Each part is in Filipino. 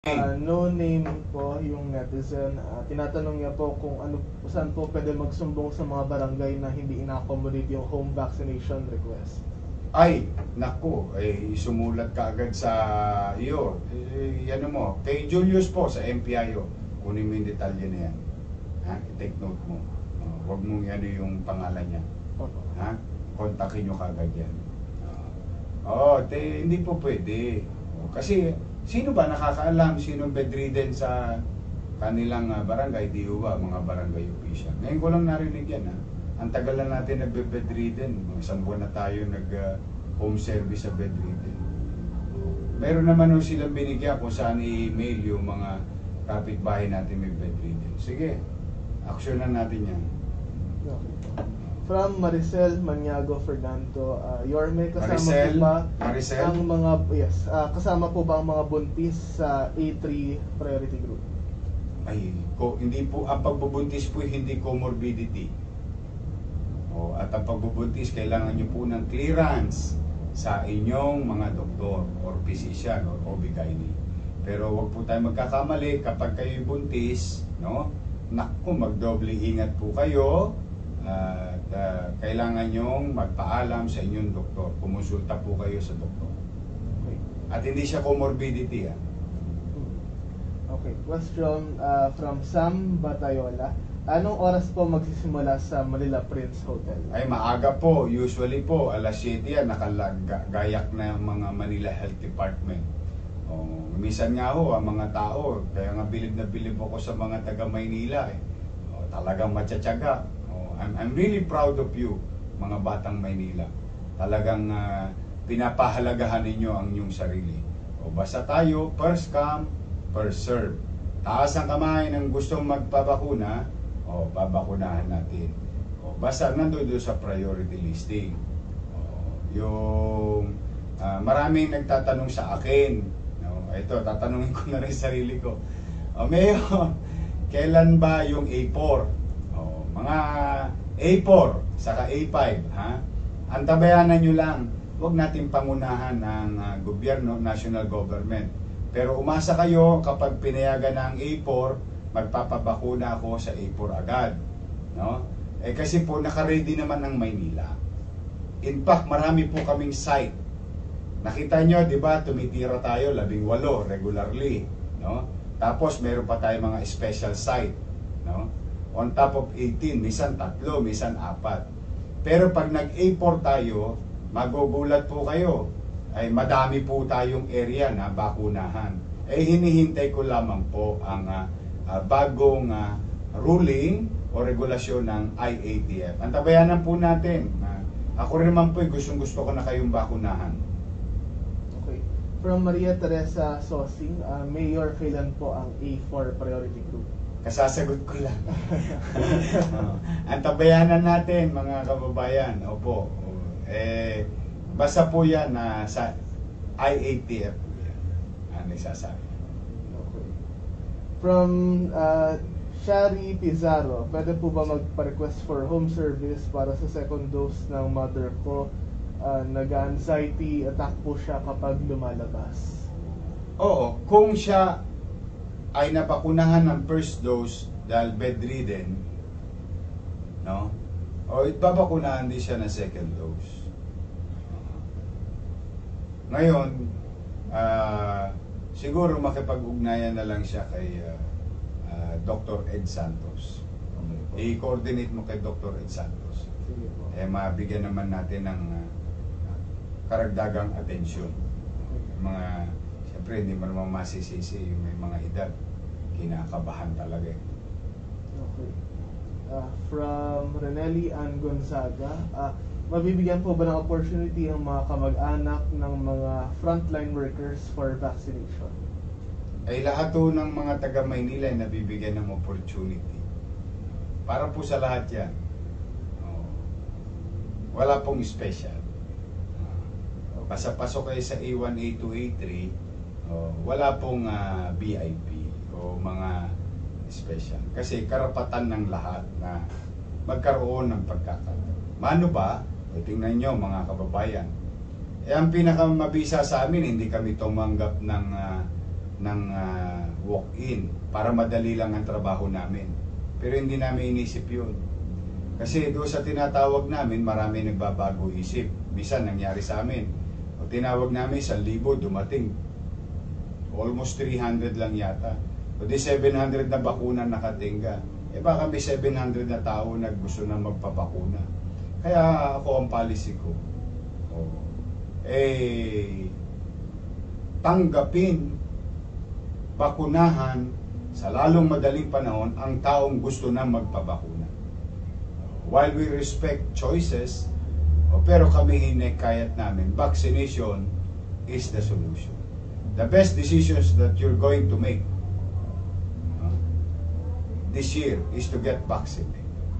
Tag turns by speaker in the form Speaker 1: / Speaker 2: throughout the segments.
Speaker 1: No name po yung netizen. Tinatanong niya po kung saan po pwede magsumbong sa mga barangay na hindi ina-accommodate yung home vaccination request.
Speaker 2: Ay, naku, sumulat ka agad sa iyo. Ano mo, kay Julius po sa MPIO. Kunin mo yung detalye na yan. Ha? I-take note mo. Huwag mong ano yung pangalan niya. Ha? Kontakin nyo kagad yan. Hindi po pwede. Kasi sino ba nakakaalam sino bedridden sa kanilang barangay? Di ba mga barangay official? Ngayon ko lang narinig yan. Ang tagal na natin nagbe-bedridden. Isang buwan na tayo nag-home service sa bedridden. Meron naman silang binigyan kung saan i-mail yung mga kapitbahay natin may bedridden. Sige, aksyonan natin yan.
Speaker 1: From Maricel Maniago Fernando, Yorme, kasama
Speaker 2: Maricel,
Speaker 1: po ba
Speaker 2: Maricel?
Speaker 1: ang mga kasama po ba ang mga buntis sa A3 priority group?
Speaker 2: Hindi po, ang pagbubuntis po hindi comorbidity. At ang pagbubuntis, kailangan nyo po ng clearance sa inyong mga doktor or physician or OB-GYN. Pero wag po tayo magkakamali kapag kayo buntis, no? Naku, magdoble ingat po kayo. Kailangan nyong magpaalam sa inyong doktor. Kumonsulta po kayo sa doktor.
Speaker 1: Okay.
Speaker 2: At hindi siya comorbidity.
Speaker 1: Okay. Question from Sam Batayola. Anong oras po magsisimula sa Manila Prince Hotel?
Speaker 2: Ay, maaga po. Usually po, alas 7 yan, nakalagayak na yung mga Manila Health Department. Minsan nga ho, ang mga tao, kaya nga bilib na bilib ako sa mga taga Maynila. Talagang matsatsaga. I'm really proud of you, mga batang Maynila. Talagang pinapahalagahan ninyo ang inyong sarili. Basta tayo, first come, first serve. Taas ang kamay ng gustong magpabakuna, babakunahan natin. Basta nandun sa priority listing. Maraming nagtatanong sa akin. Ito, tatanungin ko na rin sarili ko. Mayor, kailan ba yung A4? Mga A4, saka A5, ha? Antabayanan nyo lang. Huwag natin pangunahan ng gobyerno, national government. Pero umasa kayo kapag pinayagan ng A4, magpapabakuna ako sa A4 agad. No? Kasi po, naka-ready naman ang Maynila. In fact, marami po kaming site. Nakita nyo, di ba, tumitira tayo 18 regularly. No? Tapos, meron pa tayo mga special site. No? On top of 18, minsan 3, minsan 4. Pero pag nag-A4 tayo, magugulat po kayo. Ay madami po tayong area na bakunahan. Hinihintay ko lamang po ang bagong ruling o regulasyon ng IATF. Antabayanan po natin. Ako rin naman po, gustong-gusto ko na kayong bakunahan.
Speaker 1: Okay. From Maria Teresa Sosing, Mayor, kailan po ang A4 priority group?
Speaker 2: Kasasagot ko lang. Antabayanan natin, mga kababayan. Opo. Basta po yan sa IATF po yan. Nagsasabi.
Speaker 1: Okay. From Shari Pizarro, pwede po ba magpa-request for home service para sa second dose ng mother ko? Nag-anxiety attack po siya kapag lumalabas.
Speaker 2: Oo, kung siya ay napakunahan ng first dose dahil bedridden, no? O ibabakunahan din siya ng second dose. Ngayon, siguro makipag-ugnayan na lang siya kay Dr. Ed Santos. I-coordinate mo kay Dr. Ed Santos.
Speaker 1: Sige po.
Speaker 2: Mabigyan naman natin ng karagdagang atensyon. Siyempre, hindi mo naman masisisi yung may mga edad. Kinakabahan talaga.
Speaker 1: Okay. From Renelli Ann Gonzaga, mabibigyan po ba ng opportunity ang mga kamag-anak ng mga frontline workers for vaccination?
Speaker 2: Lahat po ng mga taga Maynila ay nabibigyan ng opportunity. Para po sa lahat yan. Wala pong special. Basta pasok kayo sa A1, A2, A3, wala pong VIP o mga special. Kasi karapatan ng lahat na magkaroon ng pagkakataon. Mano ba? Tingnan nyo mga kababayan. Ang pinakamabisa sa amin, hindi kami tumanggap ng ng walk-in para madali lang ang trabaho namin. Pero hindi namin inisip yun. Kasi doon sa tinatawag namin, marami nagbabago isip. Minsan nangyari sa amin. O tinawag namin 1,000, dumating. Almost 300 lang yata. O di 700 na bakuna nakatingga. Eh baka may 700 na tao na gusto na magpapakuna. Kaya ako ang policy ko. Tanggapin, bakunahan sa lalong madaling panahon ang taong gusto na magpabakuna. While we respect choices, pero kami hinekayat namin, vaccination is the solution. The best decisions that you're going to make this year is to get vaccinated.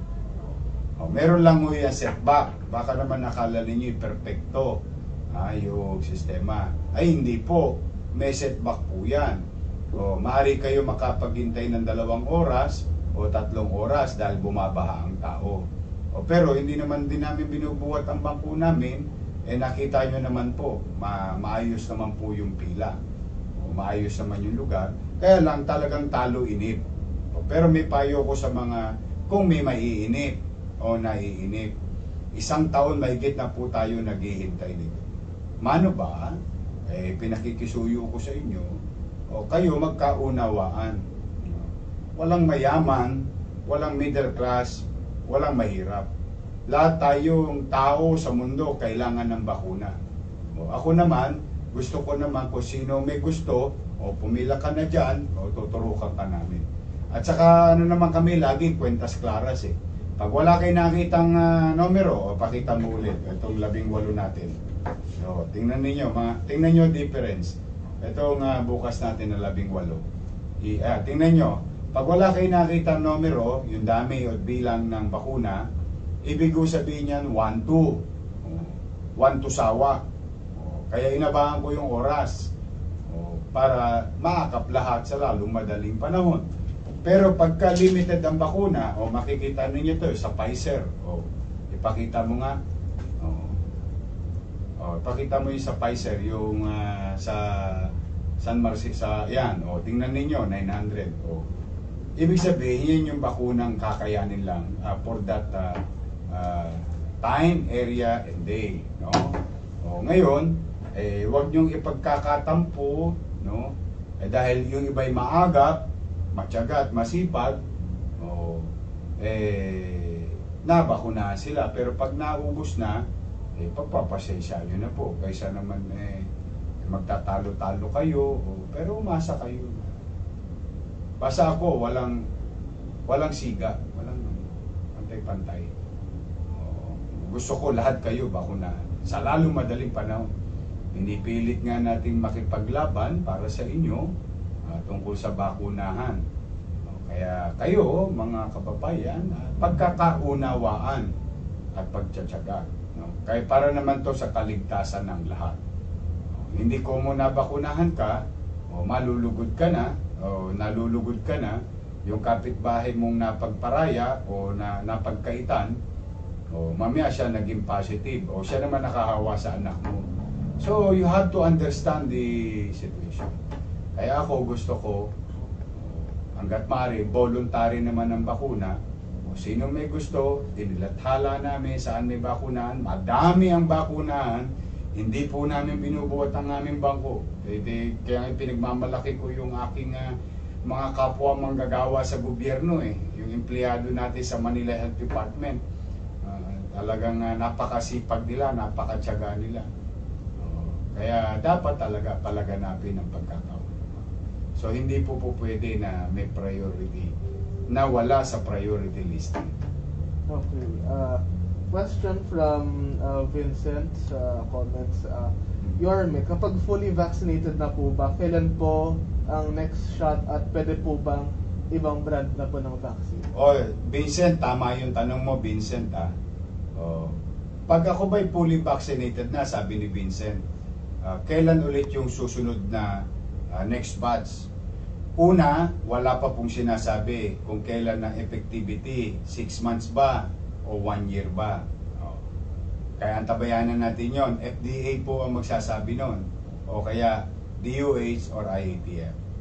Speaker 2: Meron lang mo yung setback. Baka naman nakala ninyo perfecto yung sistema. Ay hindi po. May setback po yan. Maaari kayo makapaghintay ng 2 oras o 3 oras dahil bumabaha ang tao. Pero hindi naman din namin binubuhat ang bangko namin. Nakita nyo naman po, maayos naman po yung pila. Maayos naman yung lugar. Kaya lang talagang talo-inip. Pero may payo ko sa mga, kung may maiinip o naiinip, 1 taon mahigit na po tayo naghihintay nito. Mano ba? Pinakikisuyo ko sa inyo, kayo magkaunawaan. Walang mayaman, walang middle class, walang mahirap. Lahat tayong tao sa mundo kailangan ng bakuna. Ako naman, gusto ko naman kung sino may gusto, pumila ka na dyan, tuturukan ka namin. At saka naman kami lagi kwentas klaras Pag wala kayo nakitang numero, pakita mo ulit itong 18 natin. Tingnan niyo, tingnan niyo difference. Itong bukas natin na 18. Tingnan niyo, pag wala kayo nakitang numero, yung dami o bilang ng bakuna, ibig sabihin niyan 1-2. 1 to sawa. Kaya inabahan ko yung oras para maakap lahat sa lalong madaling panahon. Pero pagka limited ang bakuna, makikita ninyo ito sa Pfizer. Ipakita mo nga. Ipakita mo yung sa Pfizer, yung sa San Marcos, yan. Tingnan ninyo, 900. Ibig sabihin, yun yung bakunang kakayanin lang for that time, area, and day. Ngayon, huwag niyong ipagkakatampo, dahil yung iba'y maagap, matyaga at masipag, nabakunahan sila. Pero pag naubos na, pagpapasensya nyo na po. Kaysa naman magtatalo-talo kayo, pero umasa kayo. Basta ako, walang siga, walang pantay-pantay. Gusto ko lahat kayo bakunahan. Sa lalong madaling panahon. Hindi pilit nga natin makipaglaban para sa inyo tungkol sa bakunahan. Kaya kayo, mga kababayan, pagkakaunawaan at pagtsatsaga. Kaya para naman to sa kaligtasan ng lahat. Hindi ko mo nabakunahan ka, malulugod ka na, nalulugod ka na, yung kapitbahay mong napagparaya o napagkaitan, mamaya siya naging positive, siya naman nakahawa sa anak mo. So, you have to understand the situation. Kaya ako gusto ko, hanggat maaari, voluntary naman ang bakuna. Sino may gusto, inilathala namin saan may bakunahan. Madami ang bakunahan. Hindi po namin binubuhat ang aming bangko. Kaya pinagmamalaki ko yung aking mga kapwa manggagawa sa gobyerno. Yung empleyado natin sa Manila Health Department. Talagang napakasipag nila, napakatyaga nila. Kaya dapat talaga palaganapin ang pagkakaon. So hindi po pwede na may priority na wala sa priority listing.
Speaker 1: Okay. Question from Vincent sa comments. Yorme, kapag fully vaccinated na po ba, kailan po ang next shot at pwede po bang ibang brand na po ng vaccine?
Speaker 2: Vincent, tama yung tanong mo, Vincent. Pag ako ba'y fully vaccinated na, sabi ni Vincent, kailan ulit yung susunod na next batch? Una, wala pa pong sinasabi kung kailan ang effectivity, 6 months ba o 1 year ba. Kaya antabayanan natin yon. FDA po ang magsasabi nun, o kaya DOH or IATF.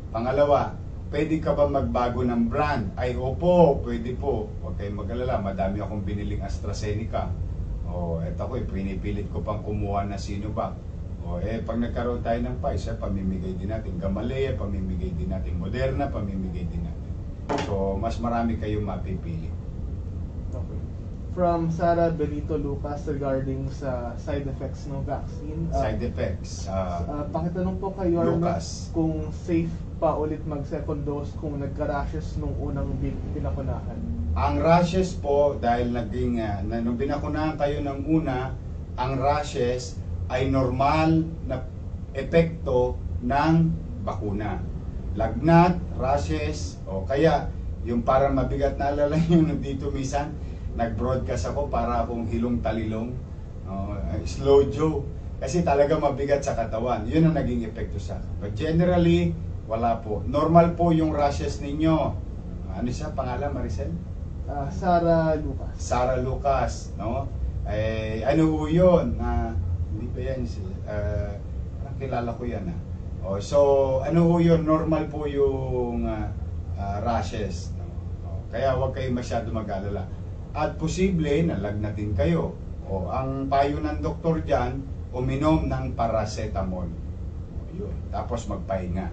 Speaker 2: Pangalawa, pwede ka ba magbago ng brand? Ay, opo, pwede po. Huwag kayong mag-alala, madami akong biniling AstraZeneca. O, eto ko, pinipilit ko pang kumuha na Sinovac. O, pag nagkaroon tayo ng Pfizer, pamimigay din natin. Gamaleya, pamimigay din natin. Moderna, pamimigay din natin. So, mas marami kayong mapipili.
Speaker 1: Okay. From Sarah Benito Lucas regarding sa side effects ng vaccine.
Speaker 2: Side effects.
Speaker 1: Pakitanong po kay Yorme
Speaker 2: Lucas.
Speaker 1: kung safe pa ulit mag-second dose kung nagka-rashes nung unang pinakunahan.
Speaker 2: Ang rashes po, dahil nung binakunahan kayo ng una, ang rashes ay normal na epekto ng bakuna. Lagnat, rashes, o kaya yung parang mabigat na alala yung dito minsan, nag-broadcast ako para akong hilong talilong, slow Joe. Kasi talaga mabigat sa katawan. Yun ang naging epekto sa akin. But generally, wala po. Normal po yung rashes ninyo. Ano siya? Pangalan, Maricel?
Speaker 1: Sarah Lucas.
Speaker 2: Sarah Lucas, no? Ano ho yun? Hindi pa yan. Parang kilala ko yan. So, ano ho yun? Normal po yung rashes. No? Kaya huwag kayo masyado mag-alala. At posible, nalagnatin kayo. Ang payo ng doktor dyan, uminom ng paracetamol. Yun. Tapos magpahinga.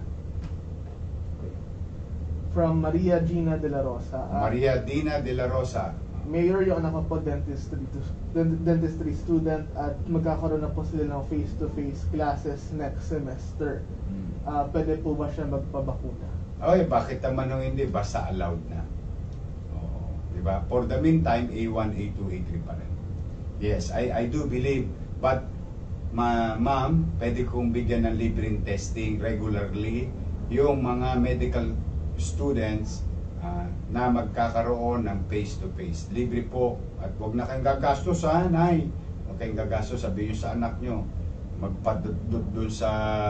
Speaker 1: From Maria Gina de la Rosa.
Speaker 2: Maria Dina de la Rosa.
Speaker 1: Mayor, yung anak ko po dentistry student at magkakaroon na po sila ng face-to-face classes next semester. Pwede po ba siya magpabakuna?
Speaker 2: Oy, bakit naman nung hindi? Basta allowed na. Diba? For the meantime, A1, A2, A3 pa rin. Yes, I do believe. But, ma'am, pwede kong bigyan ng libreng testing regularly yung mga medical students na magkakaroon ng face-to-face. Libre po. At huwag na kayong gagastos, ha, nay. Huwag kayong gagastos, sabihin nyo sa anak nyo. Magpadudod doon sa,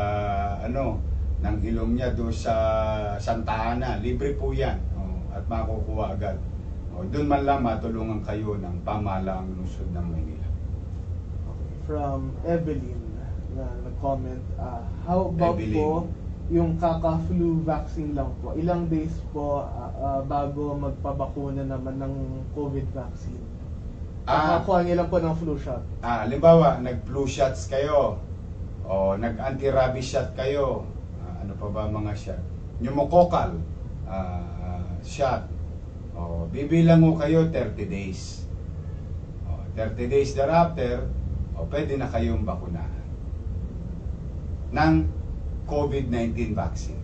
Speaker 2: ng ilong niya doon sa Santa Ana. Libre po yan. At makukuha agad. Doon man lang matulungan kayo ng pamahalaang lungsod ng Maynila.
Speaker 1: Okay. From Evelyn na nag-comment, how about
Speaker 2: Evelyn
Speaker 1: po yung kaka-flu vaccine lang po? Ilang days po bago magpabakuna naman ng COVID vaccine? Kakakuha niyo lang po ng flu shot.
Speaker 2: Halimbawa, nag-flu shots kayo o nag-anti-rabies shot kayo. Ano pa ba mga shot? Pneumococcal shot. Bibilang mo kayo 30 days. 30 days thereafter, pwede na kayong bakunahan ng COVID-19 vaccine.